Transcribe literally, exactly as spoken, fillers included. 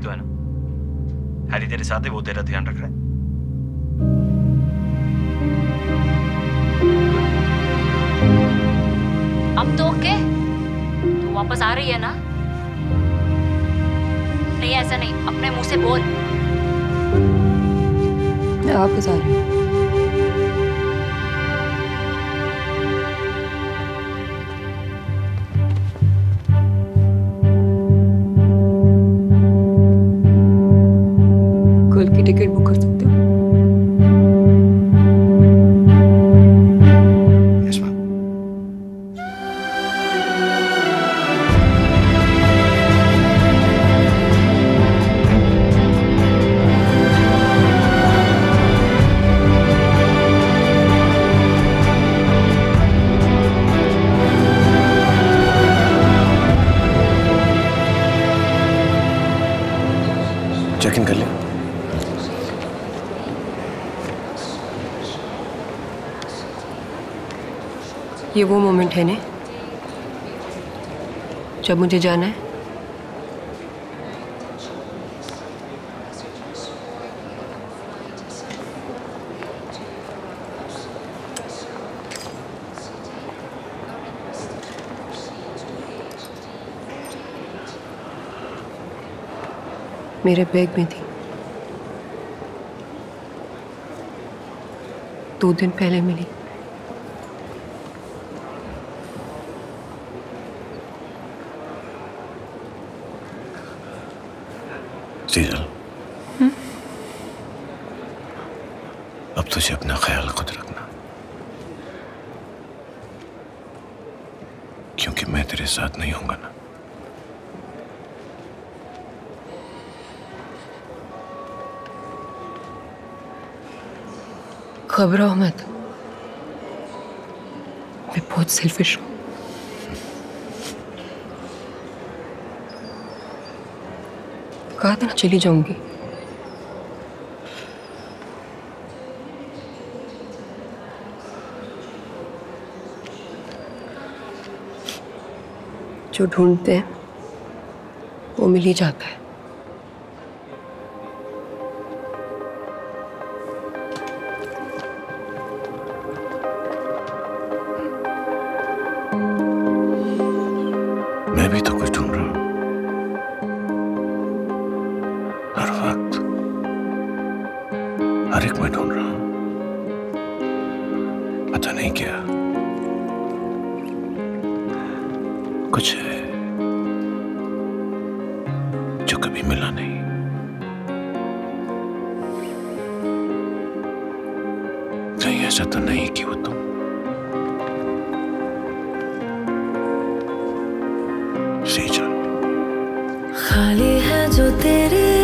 तो है ना, हैरी तेरे साथ है, वो तेरा ध्यान रख रहा है। अब तो ओके, तू वापस आ रही है ना? नहीं ऐसा नहीं, अपने मुंह से बोल। मैं वापस आ रही हूँ। कल की टिकट बुक कर सकते हो? Yes ma'am. चेक इन कर लिया? ये वो मोमेंट है ने जब मुझे जाना है। मेरे बैग में थी, दो दिन पहले मिली। सीजल, अब तुझे अपना ख्याल खुद रखना, क्योंकि मैं तेरे साथ नहीं होऊंगा ना। घबराओ मत, मैं बहुत सेल्फिश हूँ। कहा था ना चली जाऊंगी। जो ढूंढते हैं वो मिल ही जाता है। मैं भी तो कुछ ढूंढ रहा हूं हर वक्त, हर एक में ढूंढ रहा हूं। पता नहीं क्या कुछ है जो कभी मिला नहीं। कहीं ऐसा तो नहीं कि वो तुम। खाली है जो तेरी